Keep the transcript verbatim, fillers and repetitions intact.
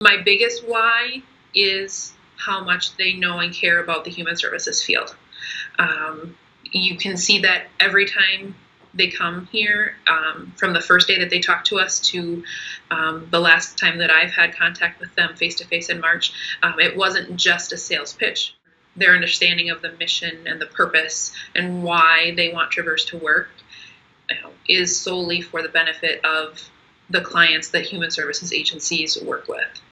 My biggest why is how much they know and care about the human services field. Um, you can see that every time they come here, um, from the first day that they talk to us to um, the last time that I've had contact with them face-to-face in March, um, it wasn't just a sales pitch. Their understanding of the mission and the purpose and why they want Traverse to work, you know, is solely for the benefit of the clients that human services agencies work with.